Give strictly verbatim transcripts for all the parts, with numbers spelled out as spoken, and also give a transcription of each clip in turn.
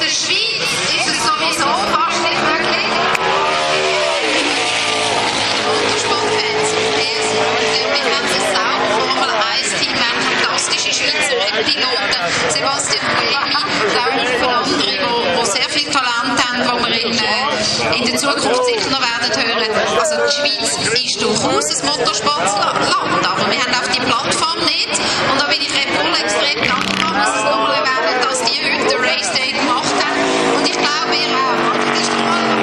der Schweiz ist es sowieso fast nicht möglich. Motorsportfans, wir haben es auch, Formel eins Team, wir haben fantastische Schweizer Piloten, Sébastien Buemi, glaube ich, viele andere, die sehr viel Talent haben, die wir in, äh, in der Zukunft sicher noch werden hören. Also die Schweiz ist durchaus ein Motorsportland, aber wir haben auch die Plattform nicht. Und da bin ich Redbull extrem dankbar, dass es noch mal erwähnen, dass die heute den Race Day gemacht haben. Und ich glaube, ihr auch. Das ist doch alles.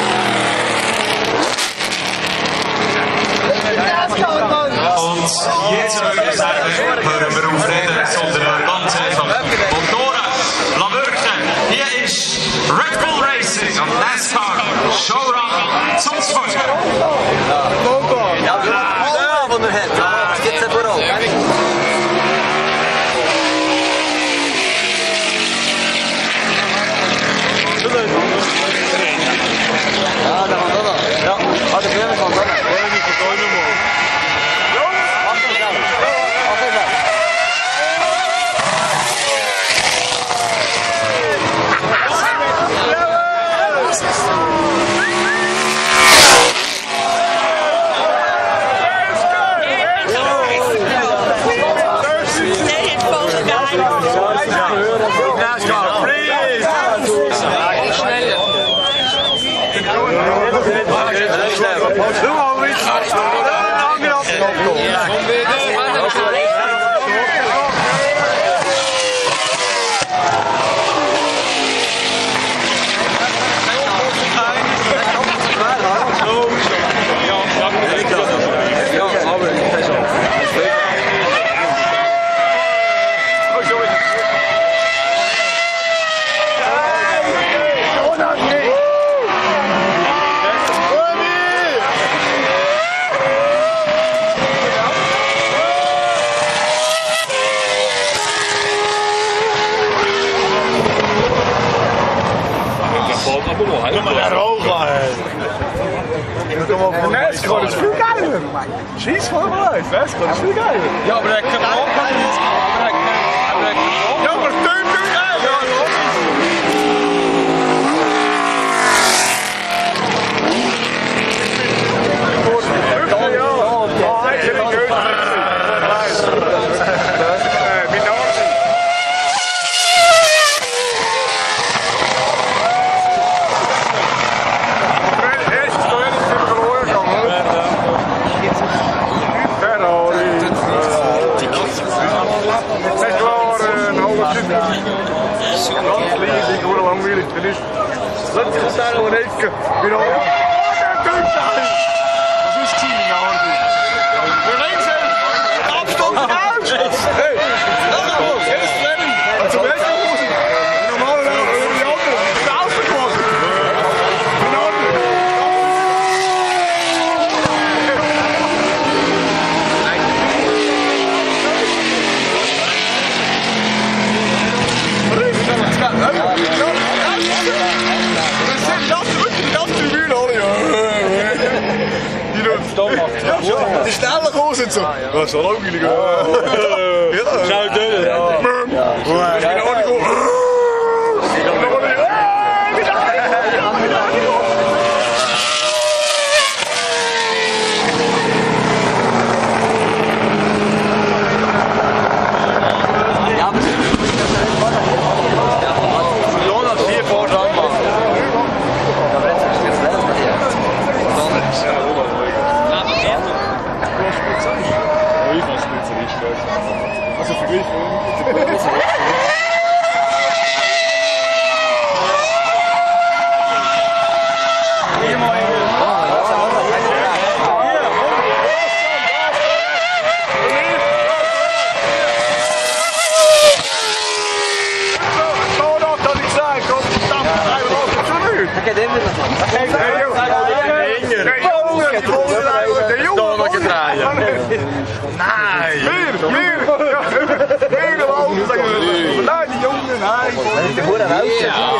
Und jetzt würde ich sagen, hören wir auf reden, sondern ganz einfach Motoren, Lavurken. Hier ist Red Bull Racing und Nascar Showrun zum Folgen. Ja, ja, von der Head. Das gibt's ja vor allem. Ja, da kommt er noch. Ja, warte, wir kommen noch. Nascar ist viel geiler. Scheiß Formel eins, Nascar ist viel geiler. Ja, aber er kann auch nicht. Ja, aber es tönt viel geiler. Dat is daar nog een ecke. Wie nog? Dat is tien jaar. We links afstand uit. Hey, dat is goed. Het is Fleming. Dat is best goed. Normaal dan die andere. De afstand. Die snelle gozer zit zo. Dat is wel ook jullie. Ja, zou doen. Ja. Also verglichen. Nein! Meer! Meer! Meer! Nein, die Jungen! Nein!